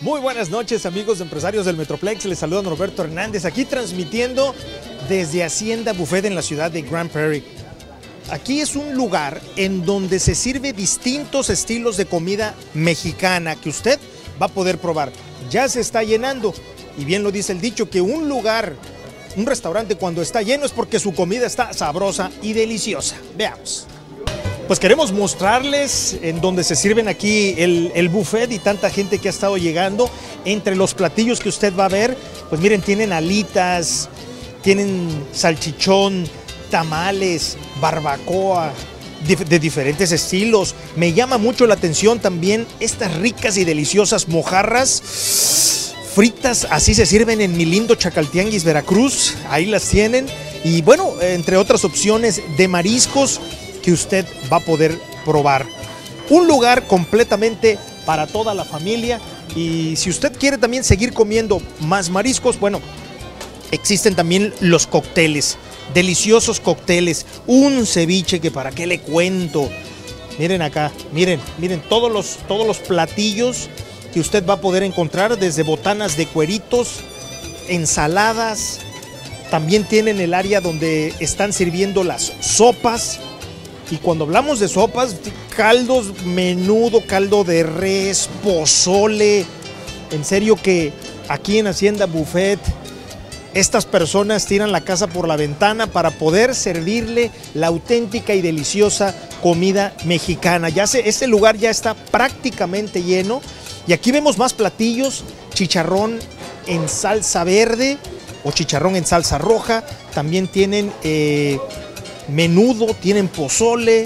Muy buenas noches, amigos empresarios del Metroplex. Les saluda Norberto Hernández, aquí transmitiendo desde Hacienda Buffet en la ciudad de Grand Prairie. Aquí es un lugar en donde se sirve distintos estilos de comida mexicana que usted va a poder probar. Ya se está llenando y bien lo dice el dicho que un lugar, un restaurante cuando está lleno es porque su comida está sabrosa y deliciosa. Veamos. Pues queremos mostrarles en donde se sirven aquí el buffet y tanta gente que ha estado llegando. Entre los platillos que usted va a ver, pues miren, tienen alitas, tienen salchichón, tamales, barbacoa, de diferentes estilos. Me llama mucho la atención también estas ricas y deliciosas mojarras fritas, así se sirven en mi lindo Chacaltianguis, Veracruz. Ahí las tienen. Y bueno, entre otras opciones de mariscos que usted va a poder probar. Un lugar completamente para toda la familia, y si usted quiere también seguir comiendo más mariscos, bueno, existen también los cócteles, deliciosos cócteles, un ceviche que para qué le cuento. Miren acá, miren todos los platillos que usted va a poder encontrar, desde botanas de cueritos, ensaladas, también tienen el área donde están sirviendo las sopas. Y cuando hablamos de sopas, caldos, menudo, caldo de res, pozole. En serio que aquí en Hacienda Buffet, estas personas tiran la casa por la ventana para poder servirle la auténtica y deliciosa comida mexicana. Este lugar ya está prácticamente lleno. Y aquí vemos más platillos: chicharrón en salsa verde o chicharrón en salsa roja. También tienen menudo, tienen pozole,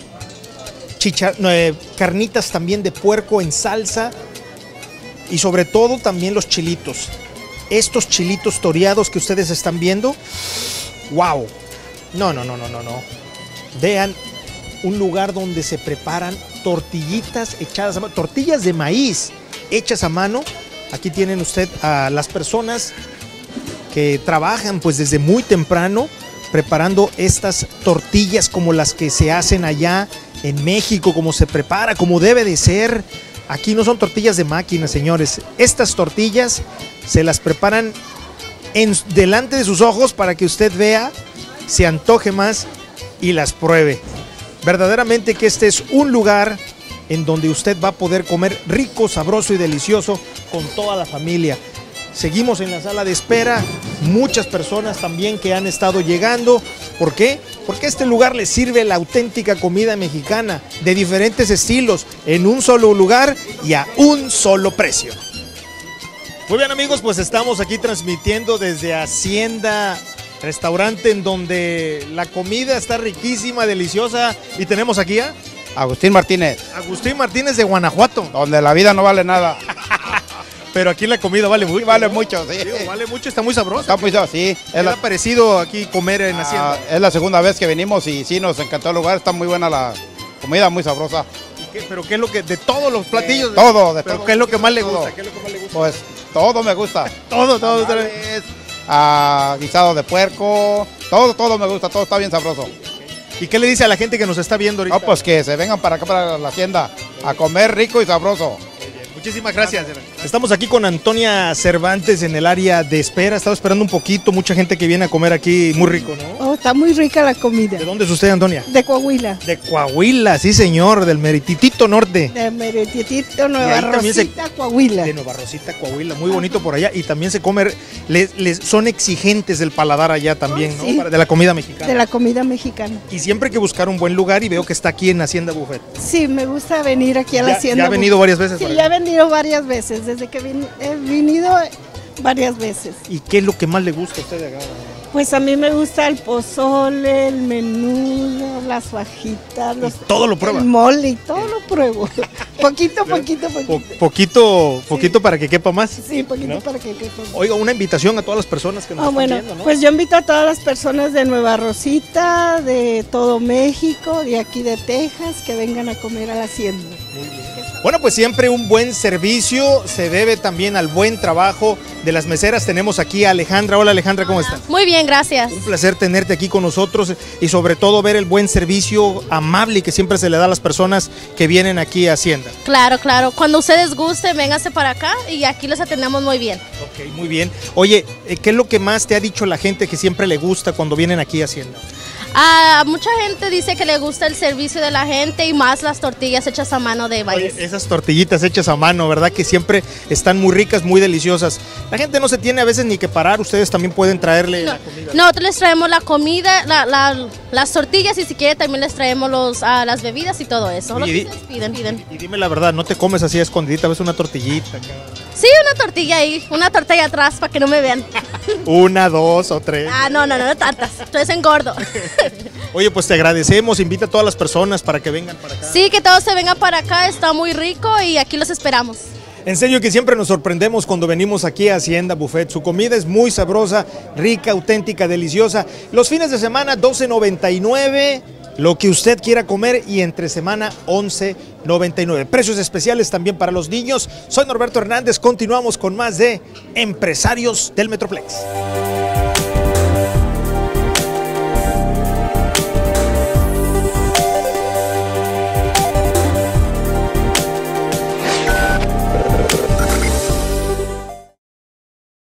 carnitas también de puerco en salsa, y sobre todo también los chilitos. Estos chilitos toreados que ustedes están viendo, wow, no. Vean, un lugar donde se preparan tortillitas echadas a mano, tortillas de maíz hechas a mano. Aquí tienen usted a las personas que trabajan pues desde muy temprano preparando estas tortillas como las que se hacen allá en México, como se prepara, como debe de ser. Aquí no son tortillas de máquina, señores. Estas tortillas se las preparan delante de sus ojos para que usted vea, se antoje más y las pruebe. Verdaderamente que este es un lugar en donde usted va a poder comer rico, sabroso y delicioso con toda la familia. Seguimos en la sala de espera, muchas personas también que han estado llegando. ¿Por qué? Porque este lugar les sirve la auténtica comida mexicana de diferentes estilos en un solo lugar y a un solo precio. Muy bien, amigos, pues estamos aquí transmitiendo desde Hacienda, restaurante en donde la comida está riquísima, deliciosa, y tenemos aquí a Agustín Martínez. Agustín Martínez de Guanajuato. Donde la vida no vale nada. Pero aquí la comida vale mucho. Sí, vale mucho, sí. Sí, vale mucho, está muy sabrosa. Está muy sabroso, sí. ¿Qué le ha parecido aquí comer en Hacienda? Es la segunda vez que venimos y sí, nos encantó el lugar. Está muy buena la comida, muy sabrosa. ¿Pero qué es lo que, de todos los platillos? Todo, de ¿Pero todo. qué es lo que más le Todo. gusta? ¿Qué es lo que más le gusta? Pues todo me gusta. Todo. Tamales, guisado de puerco, todo me gusta, todo está bien sabroso. ¿Y qué le dice a la gente que nos está viendo ahorita? No, pues que se vengan para acá, para la Hacienda, a comer rico y sabroso. Muchísimas gracias. Estamos aquí con Antonia Cervantes en el área de espera. Estaba esperando un poquito, mucha gente que viene a comer aquí, muy rico, ¿no? Oh, está muy rica la comida. ¿De dónde es usted, Antonia? De Coahuila. De Coahuila, sí señor, del merititito norte. De Meretitito, Y Nueva ahí también Rosita, Coahuila. De Nueva Rosita, Coahuila, muy bonito por allá. Y también se come, son exigentes del paladar allá también, Oh, sí. ¿no? De la comida mexicana. De la comida mexicana. Y siempre hay que buscar un buen lugar, y veo que está aquí en Hacienda Buffet. Sí, me gusta venir aquí a la ¿Ya Hacienda. ha venido varias veces? Sí, por ya he acá? venido varias veces. Desde que he venido varias veces. ¿Y qué es lo que más le gusta a usted de acá? Pues a mí me gusta el pozole, el menudo, las fajitas, todo lo prueba. el mole, y todo lo pruebo. Poquito. Poquito para que quepa más. Sí, poquito ¿No? para que quepa. Oiga, una invitación a todas las personas que nos están Bueno, viendo, ¿no? pues yo invito a todas las personas de Nueva Rosita, de todo México, de aquí de Texas, que vengan a comer a la Hacienda. Muy bien. Bueno, pues siempre un buen servicio se debe también al buen trabajo de las meseras. Tenemos aquí a Alejandra. Hola Alejandra, ¿cómo estás? Muy bien, gracias. Un placer tenerte aquí con nosotros y sobre todo ver el buen servicio amable que siempre se le da a las personas que vienen aquí a Hacienda. Claro, claro. Cuando ustedes gusten, vénganse para acá y aquí los atendemos muy bien. Ok, muy bien. Oye, ¿qué es lo que más te ha dicho la gente que siempre le gusta cuando vienen aquí a Hacienda? Mucha gente dice que le gusta el servicio de la gente y más las tortillas hechas a mano de maíz. Oye, esas tortillitas hechas a mano, ¿verdad? Que siempre están muy ricas, muy deliciosas. La gente no se tiene a veces ni que parar, ustedes también pueden traerle la comida. Nosotros les traemos la comida, las tortillas y si quieren también les traemos las bebidas y todo eso. Oye, lo que ustedes piden. Y dime la verdad, ¿no te comes así a escondidita? ¿Ves una tortillita acá? Sí, una tortilla ahí, una tortilla atrás para que no me vean. Una, dos o tres. No tantas, entonces engordo. Oye, pues te agradecemos, invita a todas las personas para que vengan para acá. Sí, que todos se vengan para acá, está muy rico y aquí los esperamos. En serio que siempre nos sorprendemos cuando venimos aquí a Hacienda Buffet. Su comida es muy sabrosa, rica, auténtica, deliciosa. Los fines de semana $12.99, lo que usted quiera comer, y entre semana $11.99. Precios especiales también para los niños. Soy Norberto Hernández, continuamos con más de Empresarios del Metroplex.